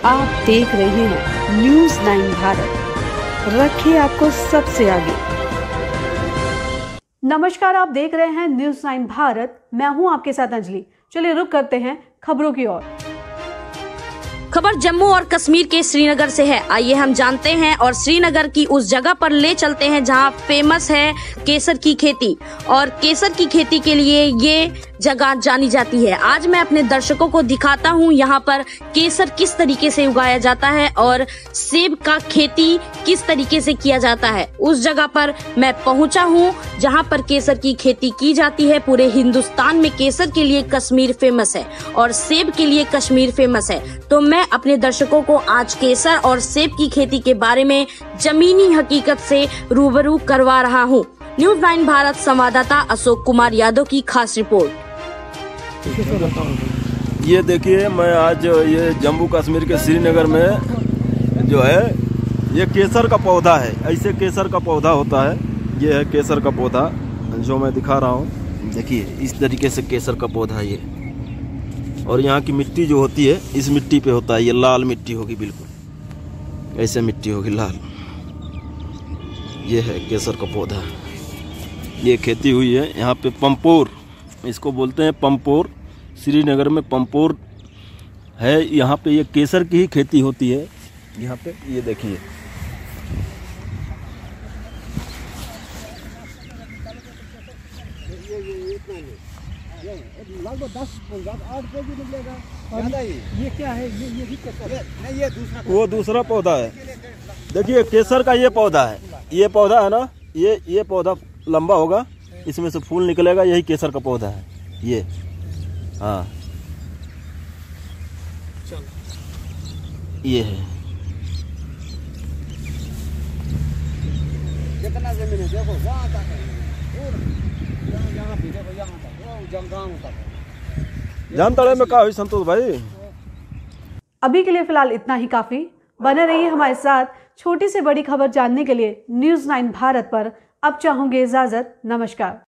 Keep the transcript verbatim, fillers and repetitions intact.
आप देख रहे हैं न्यूज़ नाइन भारत, रखिए आपको सबसे आगे। नमस्कार, आप देख रहे हैं न्यूज़ नाइन भारत, मैं हूं आपके साथ अंजलि। चलिए रुक करते हैं खबरों की ओर। खबर जम्मू और कश्मीर के श्रीनगर से है। आइए हम जानते हैं और श्रीनगर की उस जगह पर ले चलते हैं जहां फेमस है केसर की खेती, और केसर की खेती के लिए ये जगह जानी जाती है। आज मैं अपने दर्शकों को दिखाता हूं यहाँ पर केसर किस तरीके से उगाया जाता है और सेब का खेती किस तरीके से किया जाता है। उस जगह पर मैं पहुंचा हूं जहां पर केसर की खेती की जाती है। पूरे हिंदुस्तान में केसर के लिए कश्मीर फेमस है और सेब के लिए कश्मीर फेमस है। तो मैं अपने दर्शकों को आज केसर और सेब की खेती के बारे में जमीनी हकीकत से रूबरू करवा रहा हूं। न्यूज़ नाइन भारत संवाददाता अशोक कुमार यादव की खास रिपोर्ट। ये देखिए, मैं आज ये जम्मू कश्मीर के श्रीनगर में जो है ये केसर का पौधा है। ऐसे केसर का पौधा होता है। ये है केसर का पौधा जो मैं दिखा रहा हूँ। देखिए इस तरीके से केसर का पौधा है ये, और यहाँ की मिट्टी जो होती है इस मिट्टी पे होता है। ये लाल मिट्टी होगी, बिल्कुल ऐसे मिट्टी होगी लाल। ये है केसर का पौधा, ये खेती हुई है यहाँ पे। पंपोर इसको बोलते हैं, पंपोर। श्रीनगर में पंपोर है। यहाँ पे ये केसर की ही खेती होती है यहाँ पे। ये देखिए लगभग दस आठ पे भी निकलेगा। ये क्या है? ये ये भी केसर है? नहीं, ये दूसरा, वो दूसरा पौधा है। देखिए केसर का ये पौधा है। ये पौधा है ना, ये ये पौधा लंबा होगा, इसमें से फूल निकलेगा। यही केसर का पौधा है ये। हाँ ये है। कितना जमीन है देखो, वहाँ तक है, यहाँ यहाँ भी देखो, यहाँ तक वो जंगाम तक। जानताड़े में का हुई संतोष भाई। अभी के लिए फिलहाल इतना ही काफी। बने रहिए हमारे साथ। छोटी से बड़ी खबर जानने के लिए न्यूज़ नाइन भारत पर अब चाहूंगी इजाजत। नमस्कार।